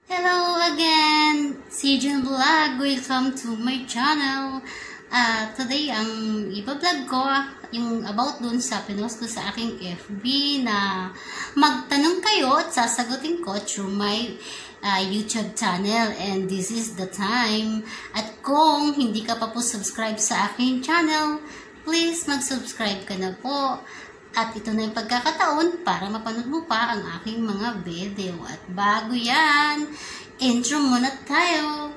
Hello again! Sijun Vlog! Welcome to my channel! Today, ang iba-vlog ko, yung about dun sa pinost ko sa aking FB na magtanong kayo at sasagutin ko through my YouTube channel. And this is the time. At kung hindi ka pa po subscribe sa aking channel, please mag-subscribe ka na po. At ito na yung pagkakataon para mapanood mo pa ang aking mga video. At bago yan, intro muna tayo.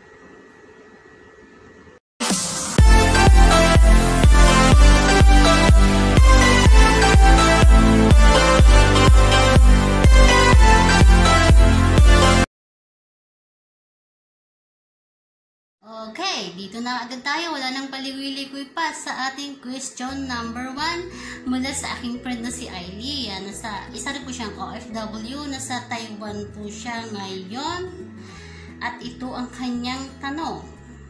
Okay, dito na agad tayo. Wala nang paligoy-ligoy pa sa ating question number 1 mula sa aking friend na si Ailey. Isa rin po siyang OFW. Nasa Taiwan po siya ngayon. At ito ang kanyang tanong.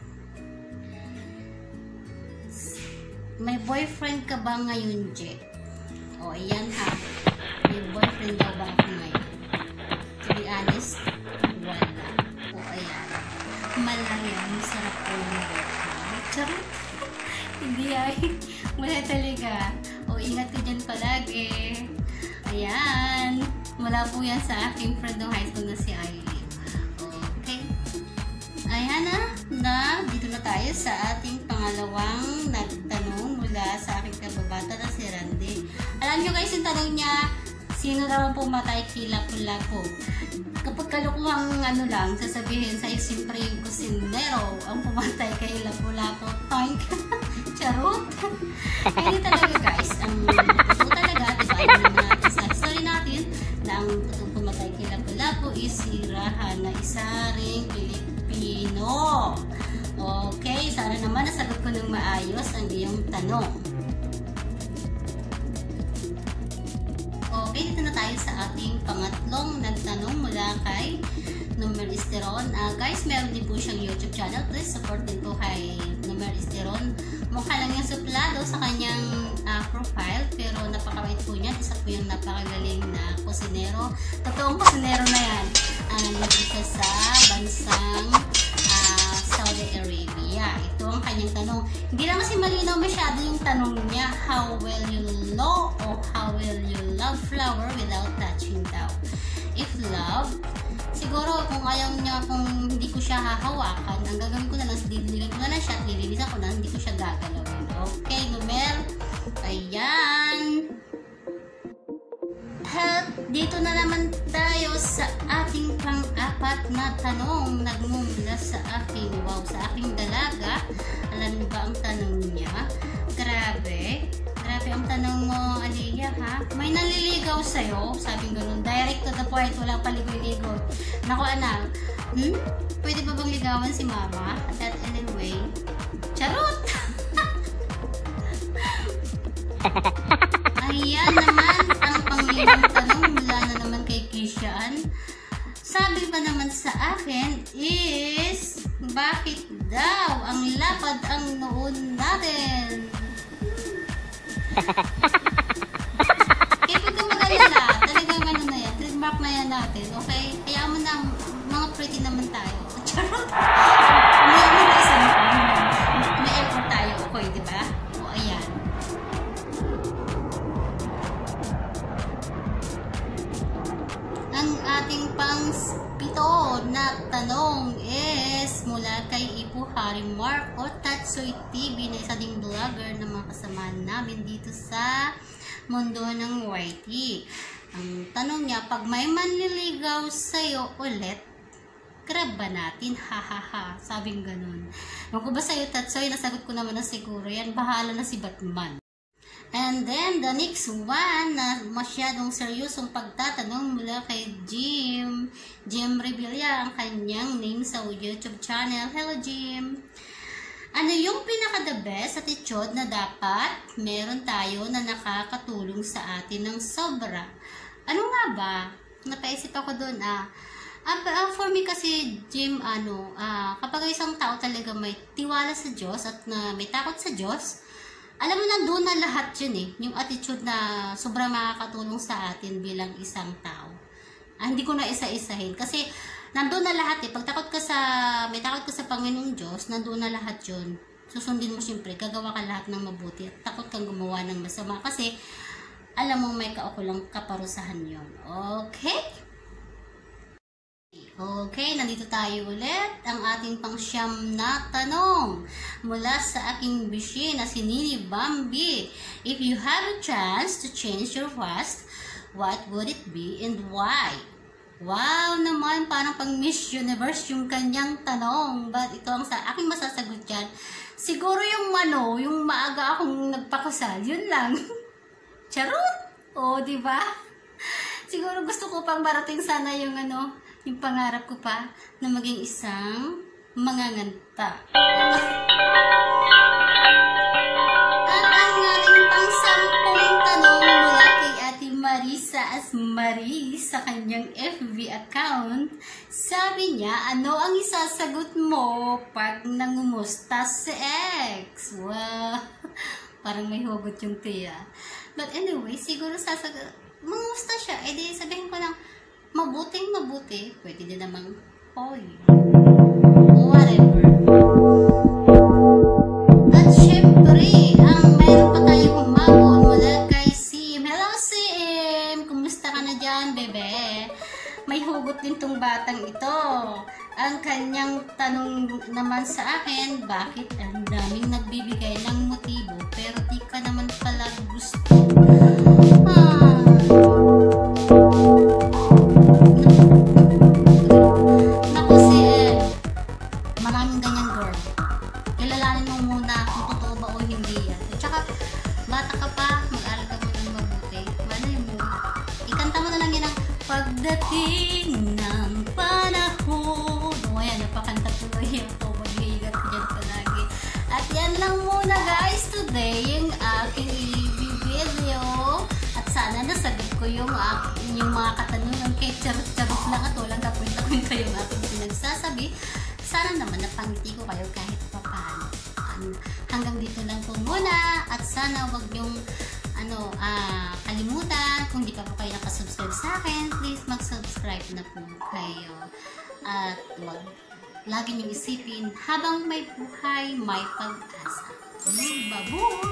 May boyfriend ka ba ngayon, Je? O, ayan ha. May boyfriend daw ba ako ngayon? To be honest, wala. O, ayan. Malaya, masarap po yung boyfriend. Charot. Hindi ay. Wala talaga. O, ingat ka dyan palagi. Ayan. Wala po yan sa aking friend ng high school na si Ailey. Okay. Ayan na. Dito na tayo sa ating pangalawang nagtanong mula sa aking kababata na si Randy. Alam nyo guys, yung tanong niya, sino naman pumatay kay Lapu-Lapu? Kapag kalukuhang lang, sasabihin sa siyempre yung kusinero ang pumatay kay Lapu-Lapu. Toink! Charot! Kaya talaga guys, ang totoo talaga, diba, alam natin sa history natin na ang totoong pumatay kay Lapu-Lapu is si Rahan na isa ring Pilipino. Okay, sana naman nasagot ko ng maayos ang iyong tanong. Okay, dito na tayo sa ating pangatlong nagtanong mula kay Numeristeron. Guys, meron din po siyang YouTube channel. Please support din po kay Numeristeron. Mukha lang yung suplado sa kanyang profile, pero napakawait po niya. Isa po yung napakagaling na kusinero. Totoong kusinero na yan. Nandito siya sa bansang Saudi Arabia. Ito ang kanyang tanong. Hindi lang kasi malinaw masyado yung tanong niya. How will you know or how will you love flower without touching daw? If love, siguro kung ayaw niya, kung hindi ko siya hahawakan, ang gagawin ko na lang, didiligan ko na lang siya at lilinisan ko na, hindi ko siya gagalawin. Okay, Numer. Ayan. At dito na naman tayo sa ating pang-apat na tanong. Nagmumula sa aking, sa aking dalaga. Alam niyo ba ang tanong niya? Grabe ang tanong mo, Aliyah, ha? May naliligaw sa'yo, sabing ganun, direct to the point, walang paligoy-ligoy. Naku, anak, pwede ba bang ligawan si mama? At anyway, charot! Ayan naman ang panglimang tanong mula na naman kay Kishan. Sabi pa naman sa akin is, bakit daw ang lapad ang noon natin? Kaya pag mag-alala, talagang ano na yan, trademark na yan natin, okay? Kaya mo na, mga pretty naman tayo. Charot! May effort tayo, okay, diba? O, ayan. Ang ating pang-pito na tanong is mula kay Ipo Harimar o Tatsoy TV na isa ding vlogger na mga kasamahan namin dito sa mundo ng YT. Ang tanong niya, pag may manliligaw sa'yo ulit, grab ba natin? Hahaha. Sabing ganun. Kung ko ba sa'yo, Tatsoy, nasagot ko naman na siguro yan. Bahala na si Batman. And then, the next one na masyadong seryosong pagtatanong mula kay Jim. Jim Revilla, ang kanyang name sa YouTube channel. Hello, Jim! Ano yung pinaka-the best attitude na dapat meron tayo na nakakatulong sa atin ng sobra? Ano nga ba? Napaisip ako doon, for me kasi, Jim, kapag isang tao talaga may tiwala sa Diyos at may takot sa Diyos, alam mo na doon na lahat yun yung attitude na sobrang makakatulong sa atin bilang isang tao. Hindi ko na isa-isahin kasi Nandun na lahat eh. Pag may takot ka sa Panginoong Diyos, nandun na lahat yun. Susundin mo siyempre, gagawa ka lahat ng mabuti. At takot kang gumawa ng masama kasi alam mo may kaukulang kaparusahan yun. Okay? Okay, nandito tayo ulit. Ang ating pangsyam na tanong mula sa aking bishi na si Nini Bambi. If you have a chance to change your past, what would it be and why? Wow naman, parang pang Miss Universe yung kanyang tanong. But ito ang sa aking masasagot dyan. Siguro yung maaga akong nagpakasal, yun lang. Charot! O, diba? Siguro gusto ko pang marating sana yung yung pangarap ko pa na maging isang manganganta. At ang ating pang-sampung tanong mula kay Ate Marisa Asmaris sa kanyang FB account, sabi niya, ano ang isasagot mo pag nangumusta si ex? Wow! Parang may hugot yung tiya. But anyway, siguro mangumusta siya. Eh di sabihin ko lang, mabuti. Pwede din namang, hoy. Whatever. At syempre, meron pa tayong humabol mula kay Sim. Hello, Sim! Kumusta ka na dyan, bebe? May hugot din tong batang ito. Ang kanyang tanong naman sa akin, bakit ang daming nagbibigay ng motibo pero di ka naman pala gusto? Naku maraming ganyan, girl. Kilalanin mo muna kung totoo ba o hindi yan. At saka, bata ka pa, mag-aral ka muna ng mabuti. Malay mo, ikanta mo na lang yan ang pagdating ng panahon. O ayan, napakanta tuloy ako. Mag-iigat dyan palagi. At yan lang muna guys, today yung aking i-video. At sana nasagot ko yung mga katanungan kay charot-charot lang at walang kapunta-punta yung aking pinagsasabi. Sana naman napangiti ko kayo kahit pa paano. Hanggang dito lang po muna. At sana wag yung kalimutan, kung di pa po kayo nakasubscribe sa akin, please mag-subscribe na po kayo. At wag lagi niyong isipin, habang may buhay, may pag-asa. Babu!